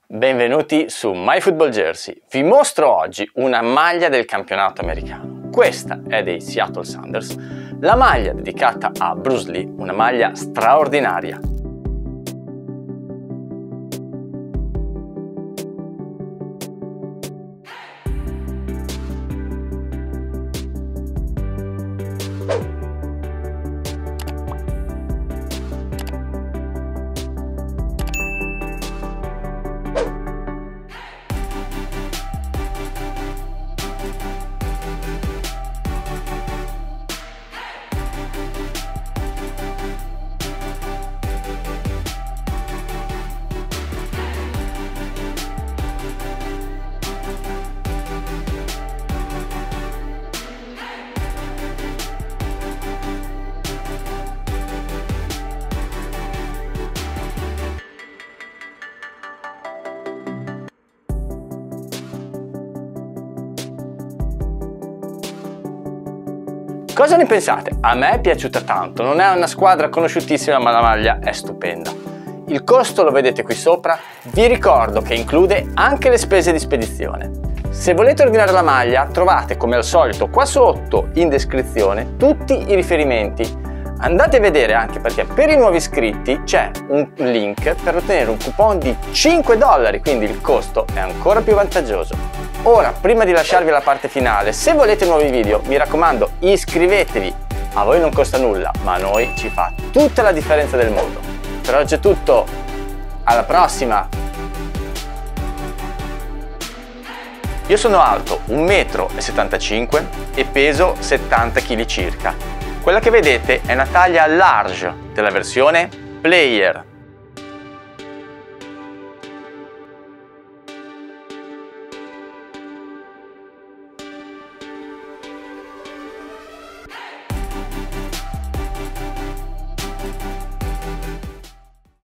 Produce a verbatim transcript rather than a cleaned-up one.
Benvenuti su MyFootballJersey. Vi mostro oggi una maglia del campionato americano. Questa è dei Seattle Sounders, la maglia dedicata a Bruce Lee, una maglia straordinaria. Cosa ne pensate? A me è piaciuta tanto, non è una squadra conosciutissima ma la maglia è stupenda. Il costo lo vedete qui sopra, vi ricordo che include anche le spese di spedizione. Se volete ordinare la maglia trovate come al solito qua sotto in descrizione tutti i riferimenti. Andate a vedere anche perché per i nuovi iscritti c'è un link per ottenere un coupon di cinque dollari, quindi il costo è ancora più vantaggioso. Ora, prima di lasciarvi la parte finale, se volete nuovi video, mi raccomando, iscrivetevi. A voi non costa nulla, ma a noi ci fa tutta la differenza del mondo. Per oggi è tutto, alla prossima! Io sono alto un metro e settantacinque e peso settanta chili circa. Quella che vedete è una taglia large della versione Player.